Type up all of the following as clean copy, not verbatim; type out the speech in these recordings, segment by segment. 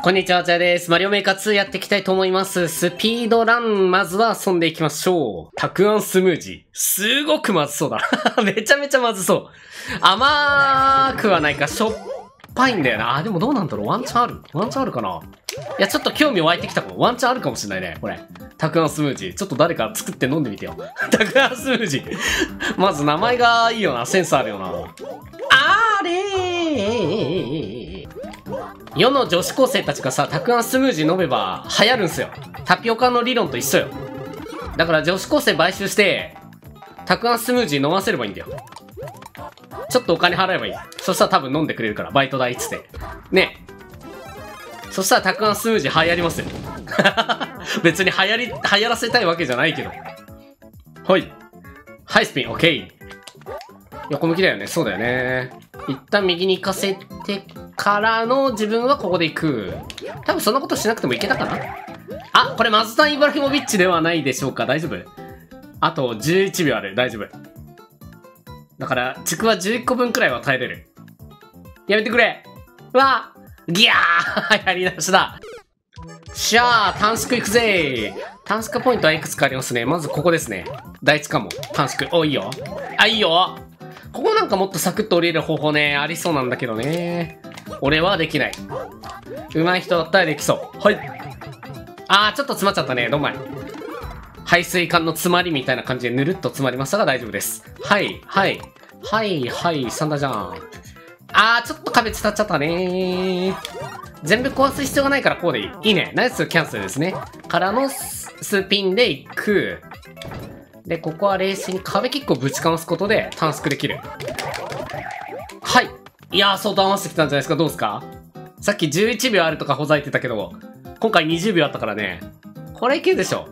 こんにちは、あちゃです。マリオメーカー2やっていきたいと思います。スピードラン、まずは遊んでいきましょう。たくあんスムージー。すごくまずそうだ。めちゃめちゃまずそう。甘くはないか、しょっぱいんだよな。でもどうなんだろう、ワンチャンあるかな。いや、ちょっと興味湧いてきたかも。ワンチャンあるかもしれないね、これ。たくあんスムージー。ちょっと誰か作って飲んでみてよ。たくあんスムージー。まず名前がいいよな、センスあるよな。あれー世の女子高生たちがさ、たくあんスムージー飲めば流行るんすよ。タピオカの理論と一緒よ。だから女子高生買収して、たくあんスムージー飲ませればいいんだよ。ちょっとお金払えばいい。そしたら多分飲んでくれるから、バイト代っつって。ね。そしたらたくあんスムージー流行りますよ。別に流行らせたいわけじゃないけど。はい。ハイスピン、オッケー。横向きだよね。そうだよね。一旦右に行かせてからの自分はここで行く。多分そんなことしなくてもいけたかな。あ、これマズタン・イブラヒモビッチではないでしょうか。大丈夫？あと11秒ある。大丈夫。だから、ちくわ11個分くらいは耐えれる。やめてくれ。うわギャーやり直しだ。しゃあ、短縮いくぜ。短縮ポイントはいくつかありますね。まずここですね。第一関門。短縮。お、いいよ。あ、いいよ。ここなんかもっとサクッと降りれる方法ね、ありそうなんだけどね。俺はできない。上手い人だったらできそう。はい。あー、ちょっと詰まっちゃったね。どんまい。排水管の詰まりみたいな感じでぬるっと詰まりましたが大丈夫です。はい、はい。はい、はい、サンダーじゃん。あー、ちょっと壁伝っちゃったね。全部壊す必要がないからこうでいい。いいね。ナイスキャンセルですね。からのスピンでいく。で、ここは冷静に壁キックをぶちかますことで短縮できる。はい。いやー、相当合わせてきたんじゃないですか。どうですか？さっき11秒あるとかほざいてたけど、今回20秒あったからね。これいけるでしょ。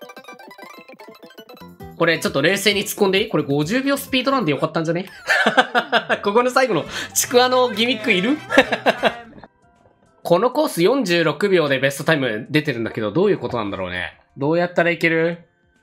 これちょっと冷静に突っ込んでいい？これ50秒スピードランでよかったんじゃね？ここの最後のちくわのギミックいる？このコース46秒でベストタイム出てるんだけど、どういうことなんだろうね。どうやったらいける？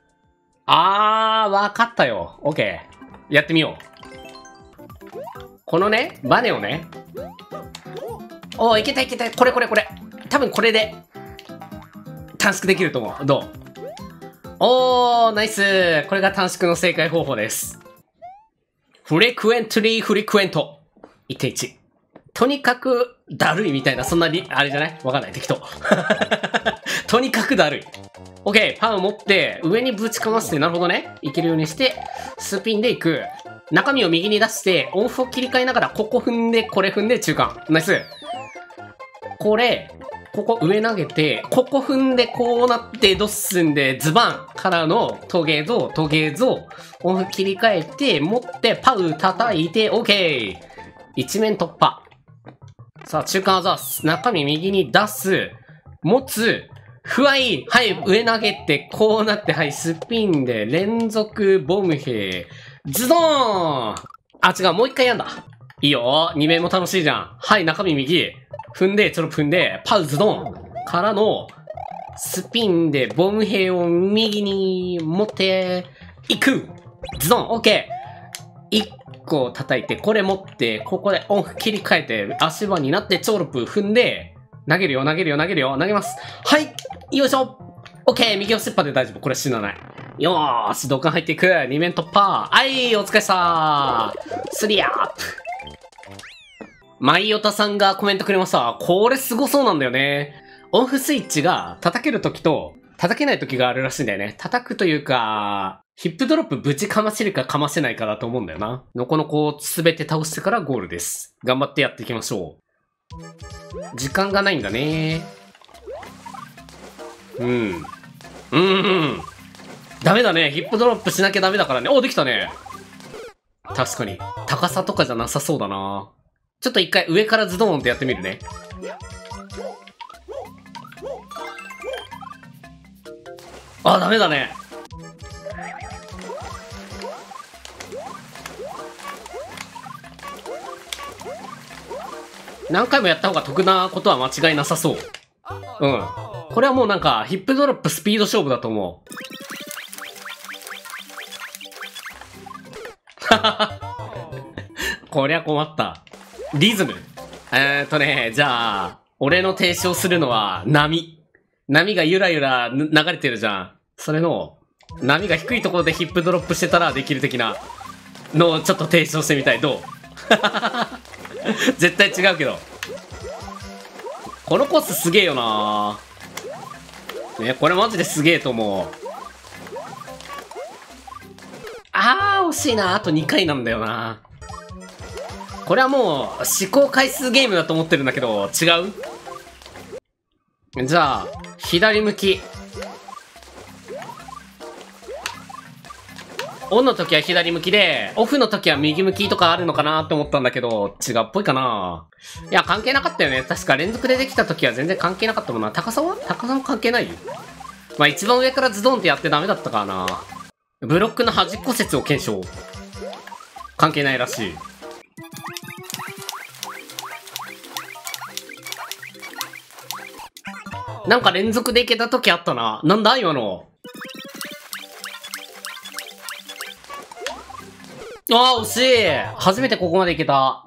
わかったよ。オッケー。やってみよう。このね、バネをね。いけたいけた。これ。多分これで、短縮できると思う。どう？ナイス。これが短縮の正解方法です。フレクエント。1.1。とにかく、だるいみたいな、そんなあれじゃない？わかんない。適当。とにかくだるい。オッケー、パンを持って、上にぶちかまして、なるほどね。いけるようにして、スピンでいく。中身を右に出して、オンフを切り替えながら、ここ踏んで、これ踏んで、中間。ナイス。ここ上投げて、ここ踏んで、こうなって、ドッスンで、ズバンからの、トゲゾ、オンフ切り替えて、持って、パウ叩いて、オッケー。一面突破。さあ、中間技、中身右に出す、持つ、ふわい！はい、上投げて、こうなって、はい、スピンで、連続ボム兵、ズドーン！あ、違う、もう一回やんだ。いいよ、二面も楽しいじゃん。はい、中身右、踏んで、パウズドンからの、スピンで、ボム兵を右に持って、いく！ズドン！オッケー！一個叩いて、これ持って、ここでオン切り替えて、足場になって、超ロップ踏んで、投げるよ。投げます。はい。よいしょ。オッケー。右押しっぱで大丈夫。これ死なない。よーし。土管入っていく。二面突破。はい。お疲れさー。スリアップ。マイオタさんがコメントくれました。これすごそうなんだよね。オンフスイッチが叩けるときと叩けないときがあるらしいんだよね。叩くというか、ヒップドロップぶちかませるかかませないかだと思うんだよな。のこのこをすべて倒してからゴールです。頑張ってやっていきましょう。時間がないんだね。ダメだね。ヒップドロップしなきゃダメだからね。できたね。確かに。高さとかじゃなさそうだな。ちょっと一回上からズドーンってやってみるね。ダメだね。何回もやった方が得なことは間違いなさそう。これはもうなんか、ヒップドロップスピード勝負だと思う。こりゃ困った。リズム。じゃあ、 俺の提唱するのは、波。波がゆらゆら流れてるじゃん。それの、波が低いところでヒップドロップしてたらできる的なのをちょっと提唱してみたい。どう絶対違うけど。このコースすげえよなね、これマジですげえと思う。惜しいな。あと2回なんだよな。これはもう、試行回数ゲームだと思ってるんだけど、違う？じゃあ、左向き。オンの時は左向きで、オフの時は右向きとかあるのかなって思ったんだけど、違うっぽいかな。いや、関係なかったよね。確か連続でできた時は全然関係なかったもんな。高さも関係ないよ。まあ一番上からズドンってやってダメだったからな。ブロックの端っこ説を検証。関係ないらしい。なんか連続でいけた時あったな。なんだ今の。惜しい。初めてここまでいけた。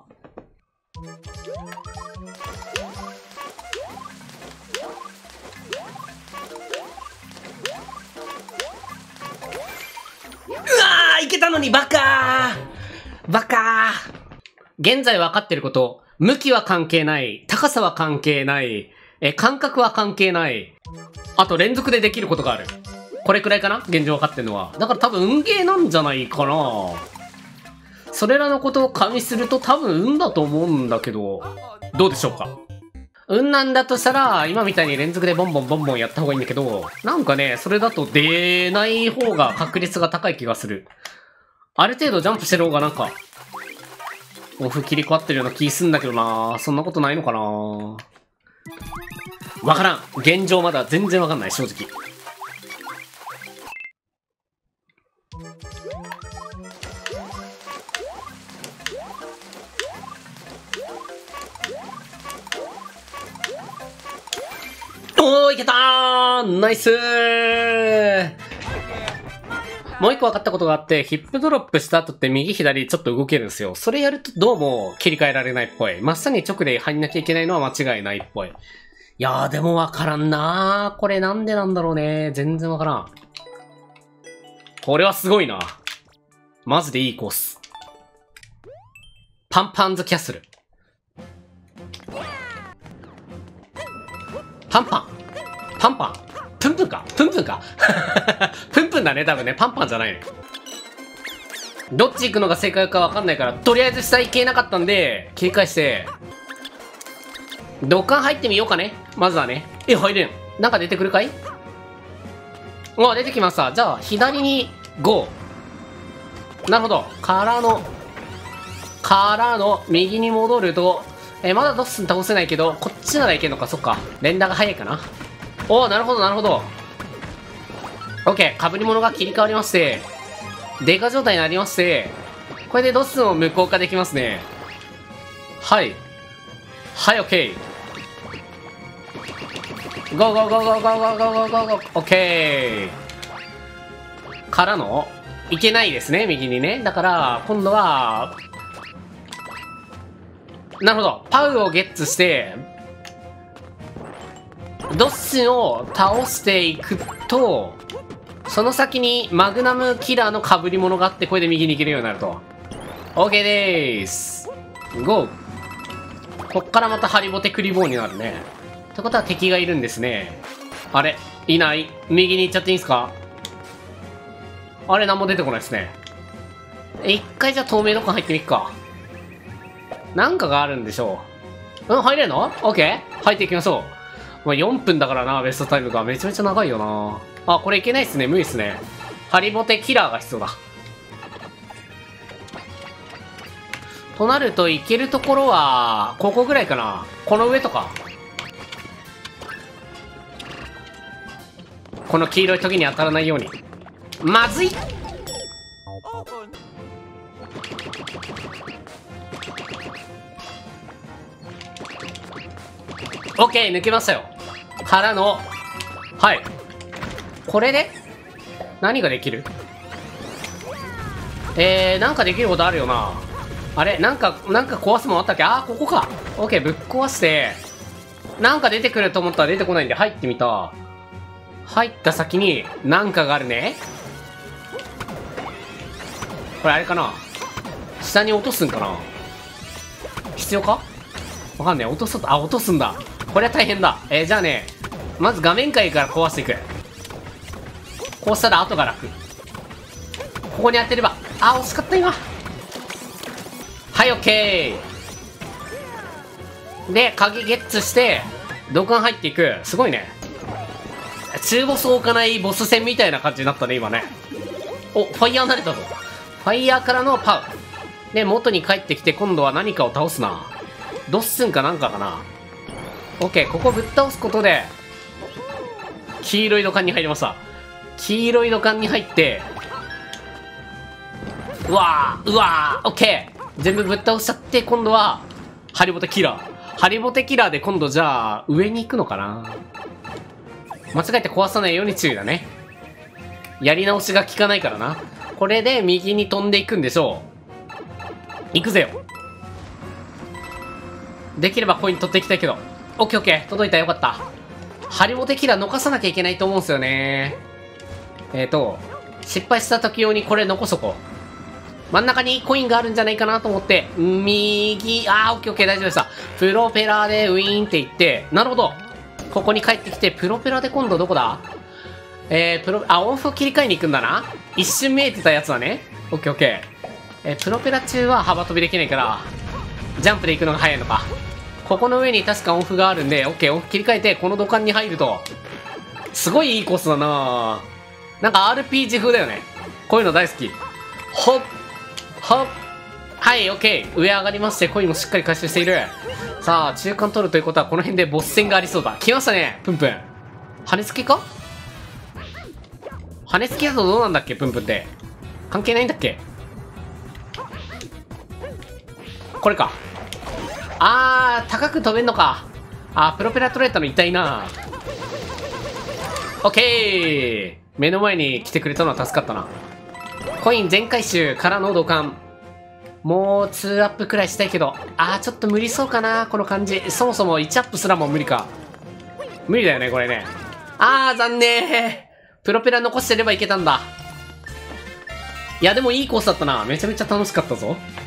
いけたのにバカ現在分かってること。向きは関係ない。高さは関係ない。感覚は関係ない。あと連続でできることがある。これくらいかな現状分かってるのは。だから多分運ゲーなんじゃないかな。それらのことを加味すると多分運だと思うんだけど、どうでしょうか？運なんだとしたら、今みたいに連続でボンボンやった方がいいんだけど、なんかね、それだと出ない方が確率が高い気がする。ある程度ジャンプしてる方がなんか、オフ切り替わってるような気すんだけどな。そんなことないのかな。わからん。現状まだ全然わかんない、正直。いけたー！ナイスー！もう一個分かったことがあって、ヒップドロップした後って右左ちょっと動けるんですよ。それやるとどうも切り替えられないっぽい。真っ先に直で入んなきゃいけないのは間違いないっぽい。いやーでも分からんなー。これなんでなんだろうね。全然分からん。これはすごいな。マジでいいコース。パンパンズキャッスル。パンパンプンプンかプンプンだね、多分ね。パンパンじゃないね。どっち行くのが正解かわかんないから、とりあえず下行けなかったんで、切り返して、土管入ってみようかね。まずはね。入れん。なんか出てくるかい？出てきました。じゃあ、左に5。なるほど。からの、右に戻ると、まだドッスン倒せないけど、こっちならいけるのか。そっか。連打が早いかな。なるほど。オッケー。被り物が切り替わりまして、デカ状態になりまして、これでドッスンを無効化できますね。はい、オッケー。ゴー。オッケー。からの、いけないですね、右にね。だから、今度は、なるほど。パウをゲッツして、ドッスンを倒していくと、その先にマグナムキラーの被り物があって、これで右に行けるようになると。OK でーす。ゴー。こっからまたハリボテクリボーになるね。ってことは敵がいるんですね。あれいない。右に行っちゃっていいんすか？あれ何も出てこないですね。一回じゃあ透明度感入ってみっか。なんかがあるんでしょう。入れるの？ OK？ 入っていきましょう。4分だからな、ベストタイムが。めちゃめちゃ長いよな。これいけないっすね。無理っすね。ハリボテキラーが必要だ。となると、いけるところは、ここぐらいかな。この上とか。この黄色い時に当たらないように。まずい！オッケー、抜けましたよ。からの、はい。これで何ができる？なんかできることあるよな。あれなんか壊すもんあったっけ？ここか。オッケー、ぶっ壊して、 なんか出てくると思ったら出てこないんで入ってみた。入った先になんかがあるね。これあれかな、下に落とすんかな、必要かわかんねえ。落とすと、あ、落とすんだ。これは大変だ。じゃあね、まず画面界から壊していく。こうしたら後が楽。ここに当てれば。あ、惜しかった今。はい、オッケー。で、鍵ゲッツして、土管入っていく。すごいね。中ボスを置かないボス戦みたいな感じになったね、今ね。お、ファイヤー慣れたぞ。ファイヤーからのパウ。で、元に帰ってきて、今度は何かを倒すな。ドッスンかなんかかな。オッケー、ここぶっ倒すことで、黄色い土管に入りました。黄色い土管に入って、うわー、うわー、オッケー。全部ぶっ倒しちゃって、今度は、ハリボテキラー。ハリボテキラーで今度じゃあ、上に行くのかな。間違えて壊さないように注意だね。やり直しが効かないからな。これで右に飛んでいくんでしょう。行くぜよ。できればコイン取っていきたいけど。オッケーオッケー。届いた、よかった。ハリボテキラー逃さなきゃいけないと思うんですよね。失敗した時用にこれ残そこ。真ん中にコインがあるんじゃないかなと思って、右、オッケーオッケー、大丈夫でした。プロペラでウィーンって行って、なるほど。ここに帰ってきて、プロペラで今度どこだ？音符を切り替えに行くんだな。一瞬見えてたやつはね。オッケーオッケー。プロペラ中は幅跳びできないから、ジャンプで行くのが早いのか。ここの上に確か音符があるんで、オッケー、音符切り替えて、この土管に入ると、すごいいいコースだな。なんか RPG 風だよね。こういうの大好き。ほっ、ほっ。はい、オッケー。上上がりまして、コインもしっかり回収している。さあ、中間取るということは、この辺でボス戦がありそうだ。来ましたね、プンプン。羽根付きか？羽根付きだとどうなんだっけ、プンプンって。関係ないんだっけ？これか。高く飛べんのか。プロペラ取れたの痛いな。オッケー。目の前に来てくれたのは助かったな。コイン全回収からの土管。もう2アップくらいしたいけど。ちょっと無理そうかな、この感じ。そもそも1アップすらも無理か。無理だよね、これね。残念。プロペラ残してればいけたんだ。いや、でもいいコースだったな。めちゃめちゃ楽しかったぞ。